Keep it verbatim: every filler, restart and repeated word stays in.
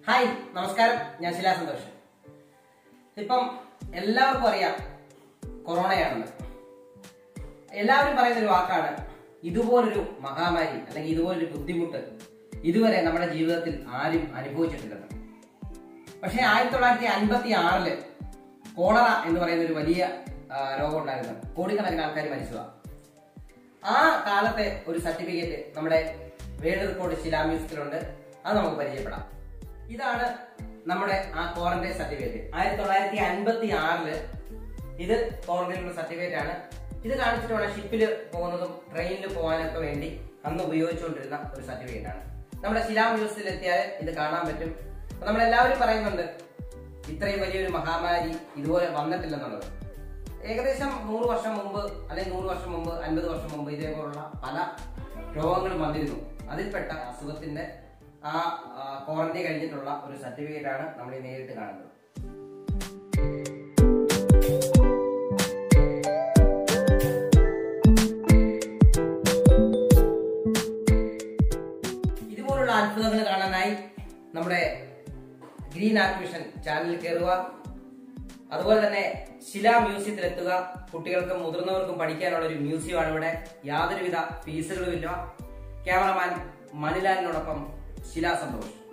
Hi നമസ്കാരം, ഞാൻ ശിലാ സന്തോഷ്. ഇപ്പം എല്ലാവർക്കും അറിയാം കൊറോണയാണെന്ന്. എല്ലാവരും പറയുന്ന ഒരു വാക്കാണ് ഇതുപോലൊരു മഹാമാരി അല്ലെങ്കിൽ ഇതുപോലൊരു ബുദ്ധിമുട്ട് ഇതുവരെ നമ്മുടെ ജീവിതത്തിൽ ആരും അനുഭവിച്ചിട്ടില്ലെന്ന്. പക്ഷെ ആയിരത്തി തൊള്ളായിരത്തി അൻപത്തി ആറില് കോളറ എന്ന് പറയുന്ന ഒരു വലിയ രോഗം ഉണ്ടായിരുന്നു. കോടിക്കണക്കിന് ആൾക്കാർ മരിച്ചതാണ്. ആ കാലത്തെ ഒരു സർട്ടിഫിക്കറ്റ് നമ്മുടെ വേൾഡ് റെക്കോർഡ് ശിലാ മ്യൂസിയത്തിലുണ്ട്. അത് നമുക്ക് പരിചയപ്പെടാം. ഇതാണ് നമ്മുടെ ആ ക്വാറന്റൈൻ സർട്ടിഫിക്കറ്റ്. ആയിരത്തി തൊള്ളായിരത്തി അൻപത്തി ആറില് ഇത് ക്വാറന്റൈനുള്ള സർട്ടിഫിക്കറ്റ് ആണ്. ഇത് കാണിച്ചിട്ട് വേണം ഷിപ്പിൽ പോകുന്നതും ട്രെയിനിൽ പോകാനൊക്കെ വേണ്ടി അന്ന് ഉപയോഗിച്ചുകൊണ്ടിരുന്ന ഒരു സർട്ടിഫിക്കറ്റ് ആണ്. നമ്മുടെ ശിലാ മ്യൂസിയത്തിൽ എത്തിയാൽ ഇത് കാണാൻ പറ്റും. നമ്മളെല്ലാവരും പറയുന്നുണ്ട് ഇത്രയും വലിയൊരു മഹാമാരി ഇതുപോലെ വന്നിട്ടില്ലെന്നുള്ളത്. ഏകദേശം നൂറ് വർഷം മുമ്പ് അല്ലെങ്കിൽ നൂറ് വർഷം മുമ്പ് അൻപത് വർഷം മുമ്പ് ഇതേപോലുള്ള പല രോഗങ്ങളും വന്നിരുന്നു. അതിൽപ്പെട്ട അസുഖത്തിന്റെ ആ ക്വാറന്റൈൻ കഴിഞ്ഞിട്ടുള്ള ഒരു സർട്ടിഫിക്കറ്റ് ആണ് നമ്മൾ ഈ നേരിട്ട് കാണുന്നത്. ഇതുപോലുള്ള അത്ഭുതങ്ങൾ കാണാനായി നമ്മുടെ ഗ്രീൻ ആർട്ട് മിഷൻ ചാനലിൽ കയറുക. അതുപോലെ തന്നെ ശിലാ മ്യൂസിയത്തിൽ എത്തുക. കുട്ടികൾക്കും മുതിർന്നവർക്കും പഠിക്കാനുള്ള ഒരു മ്യൂസിയമാണ് ഇവിടെ. യാതൊരുവിധ ഫീസുകളുമില്ല. ക്യാമറമാൻ മണിലാലിനോടൊപ്പം ശിലാ സന്തോഷ്.